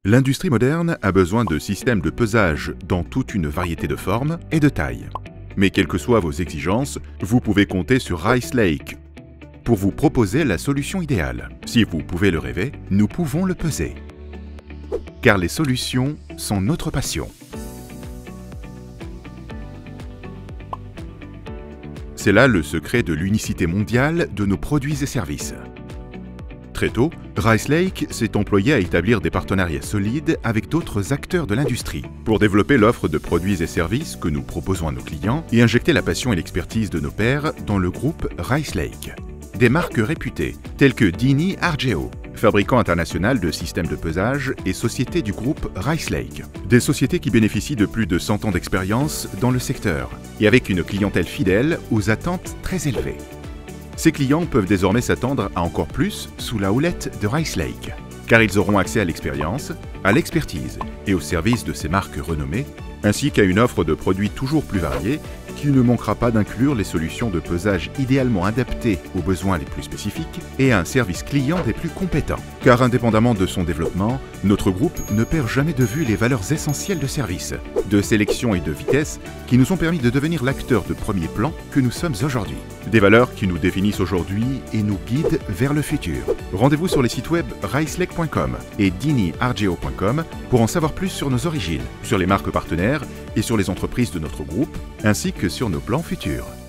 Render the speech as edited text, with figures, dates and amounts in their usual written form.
L'industrie moderne a besoin de systèmes de pesage dans toute une variété de formes et de tailles. Mais quelles que soient vos exigences, vous pouvez compter sur Rice Lake pour vous proposer la solution idéale. Si vous pouvez le rêver, nous pouvons le peser. Car les solutions sont notre passion. C'est là le secret de l'unicité mondiale de nos produits et services. Très tôt, Rice Lake s'est employé à établir des partenariats solides avec d'autres acteurs de l'industrie pour développer l'offre de produits et services que nous proposons à nos clients et injecter la passion et l'expertise de nos pairs dans le groupe Rice Lake. Des marques réputées telles que Dini Argeo, fabricant international de systèmes de pesage et société du groupe Rice Lake. Des sociétés qui bénéficient de plus de 100 ans d'expérience dans le secteur et avec une clientèle fidèle aux attentes très élevées. Ces clients peuvent désormais s'attendre à encore plus sous la houlette de Rice Lake, car ils auront accès à l'expérience, à l'expertise et au service de ces marques renommées, ainsi qu'à une offre de produits toujours plus variée qui ne manquera pas d'inclure les solutions de pesage idéalement adaptées aux besoins les plus spécifiques et à un service client des plus compétents. Car indépendamment de son développement, notre groupe ne perd jamais de vue les valeurs essentielles de service, de sélection et de vitesse qui nous ont permis de devenir l'acteur de premier plan que nous sommes aujourd'hui. Des valeurs qui nous définissent aujourd'hui et nous guident vers le futur. Rendez-vous sur les sites web ricelake.com et diniargeo.com pour en savoir plus sur nos origines, sur les marques partenaires et sur les entreprises de notre groupe, ainsi que sur nos plans futurs.